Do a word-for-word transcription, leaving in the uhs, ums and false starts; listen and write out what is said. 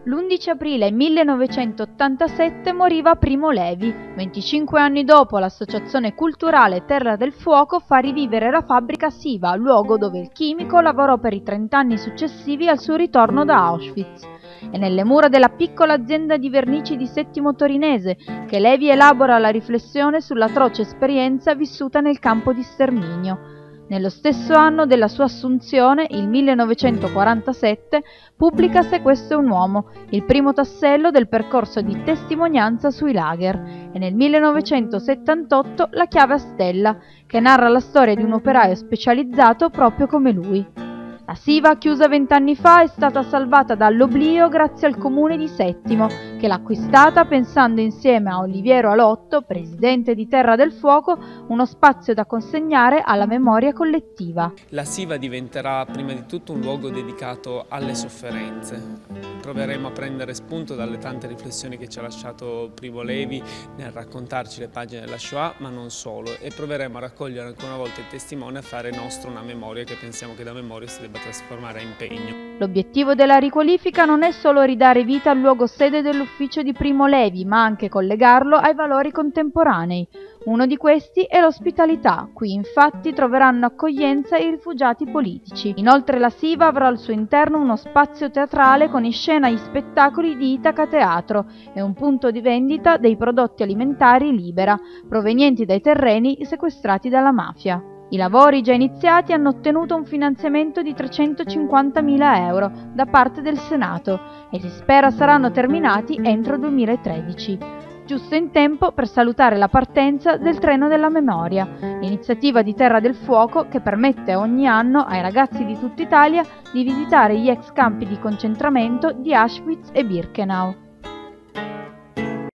L'undici aprile millenovecentottantasette moriva Primo Levi. venticinque anni dopo, l'associazione culturale Terra del Fuoco fa rivivere la fabbrica Siva, luogo dove il chimico lavorò per i trent'anni successivi al suo ritorno da Auschwitz. È nelle mura della piccola azienda di vernici di Settimo Torinese che Levi elabora la riflessione sull'atroce esperienza vissuta nel campo di sterminio. Nello stesso anno della sua assunzione, il millenovecentoquarantasette, pubblica Se questo è un uomo, il primo tassello del percorso di testimonianza sui lager, e nel millenovecentosettantotto La chiave a stella, che narra la storia di un operaio specializzato proprio come lui. La Siva, chiusa vent'anni fa, è stata salvata dall'oblio grazie al comune di Settimo, che l'ha acquistata pensando insieme a Oliviero Alotto, presidente di Terra del Fuoco, uno spazio da consegnare alla memoria collettiva. La Siva diventerà prima di tutto un luogo dedicato alle sofferenze. Proveremo a prendere spunto dalle tante riflessioni che ci ha lasciato Primo Levi nel raccontarci le pagine della Shoah, ma non solo, e proveremo a raccogliere ancora una volta il testimone e a fare nostra una memoria che pensiamo che da memoria si debba trasformare a impegno. L'obiettivo della riqualifica non è solo ridare vita al luogo sede dell'ufficio di Primo Levi, ma anche collegarlo ai valori contemporanei. Uno di questi è l'ospitalità. Qui infatti troveranno accoglienza i rifugiati politici. Inoltre la Siva avrà al suo interno uno spazio teatrale con in scena gli spettacoli di Itaca Teatro e un punto di vendita dei prodotti alimentari Libera, provenienti dai terreni sequestrati dalla mafia. I lavori già iniziati hanno ottenuto un finanziamento di trecentocinquantamila euro da parte del Senato e si spera saranno terminati entro il duemilatredici, giusto in tempo per salutare la partenza del Treno della Memoria, l'iniziativa di Terra del Fuoco che permette ogni anno ai ragazzi di tutta Italia di visitare gli ex campi di concentramento di Auschwitz e Birkenau.